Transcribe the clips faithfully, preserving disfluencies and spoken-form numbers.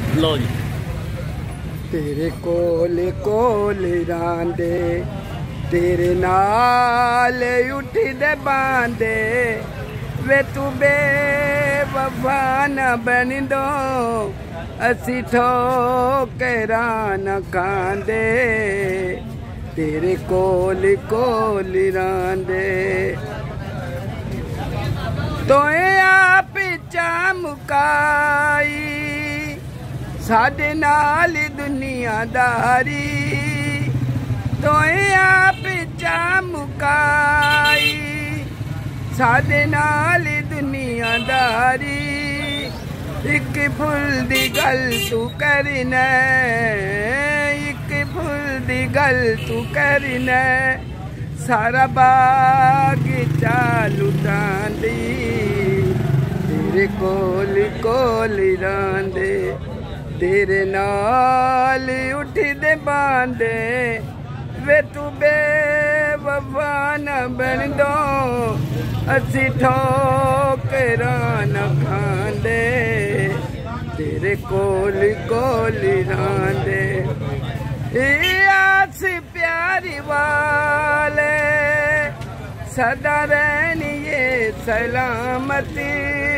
लो जी। तेरे कोल कोल रांदे तेरे नाल उठदे बांदे वे तू बेवफा न बनिंदो असी ठोकरां न खांदे तेरे कोल कोल रांदे तोए आप चमकाई साडे नाल दुनियादारी तोए आप चमकाई साडे नाल दुनियादारी एक फुल दी गल तू करना एक फुल दी गल तू करना सारा बागीचा लुटांदी तेरे कोल कोल रांदे तेरे नाल उठदे बांदे वे तू बेवफा न बनिंदो असी ठोकरां न खांदे तेरे कोल कोल रांदे आस प्यारी वाले सदा रहनी ये सलामती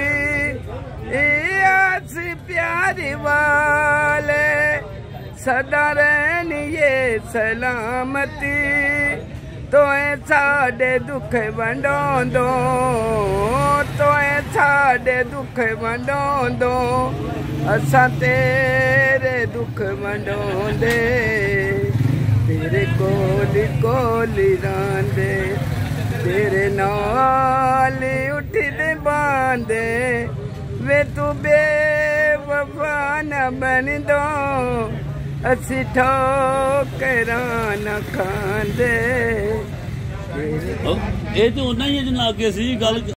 आस प्यारी वाले सदा रहनी ये सलामती तोए साडे दुख वंडोंदो तोए साडे दुख वंडोंदो असां तेरे दुख वंडोंदे तेरे कोल कोल रांदे तेरे नाल उठदे बांदे वे तू बेवफा न बनिंदो असी ठोकरां न खांदे। ਇਹ ਤੇ ਉਹਨਾਂ ਹੀ ਜਨਾ ਅੱਗੇ ਸੀ ਗੱਲ।